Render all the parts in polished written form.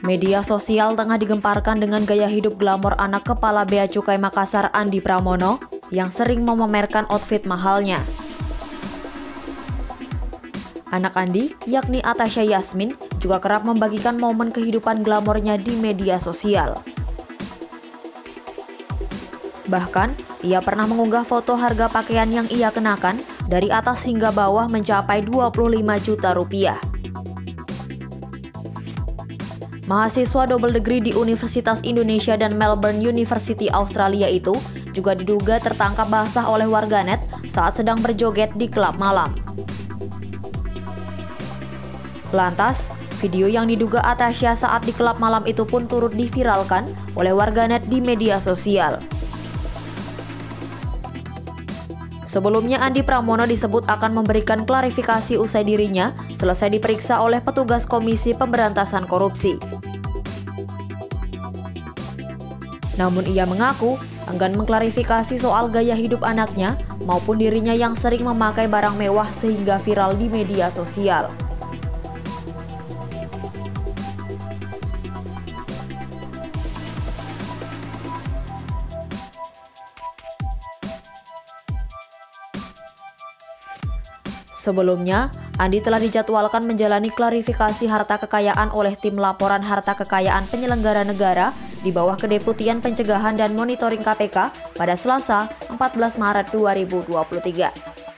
Media sosial tengah digemparkan dengan gaya hidup glamor anak Kepala Bea Cukai Makassar Andi Pramono yang sering memamerkan outfit mahalnya. Anak Andi, yakni Atasha Yasmin, juga kerap membagikan momen kehidupan glamornya di media sosial. Bahkan, ia pernah mengunggah foto harga pakaian yang ia kenakan dari atas hingga bawah mencapai 25 juta rupiah. Mahasiswa double degree di Universitas Indonesia dan Melbourne University Australia itu juga diduga tertangkap basah oleh warganet saat sedang berjoget di klub malam. Lantas, video yang diduga Atasha saat di klub malam itu pun turut diviralkan oleh warganet di media sosial. Sebelumnya, Andi Pramono disebut akan memberikan klarifikasi usai dirinya selesai diperiksa oleh petugas Komisi Pemberantasan Korupsi. Namun ia mengaku enggan mengklarifikasi soal gaya hidup anaknya maupun dirinya yang sering memakai barang mewah sehingga viral di media sosial. Sebelumnya, Andi telah dijadwalkan menjalani klarifikasi harta kekayaan oleh Tim Laporan Harta Kekayaan Penyelenggara Negara di bawah Kedeputian Pencegahan dan Monitoring KPK pada Selasa, 14 Maret 2023.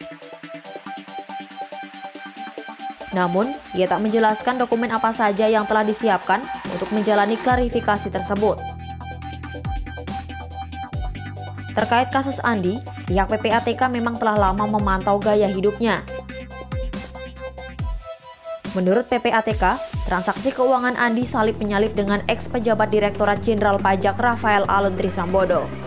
Namun, ia tak menjelaskan dokumen apa saja yang telah disiapkan untuk menjalani klarifikasi tersebut. Terkait kasus Andi, pihak PPATK memang telah lama memantau gaya hidupnya. Menurut PPATK, transaksi keuangan Andi salip menyalip dengan ex-pejabat Direktorat Jenderal Pajak Rafael Alun Trisambodo.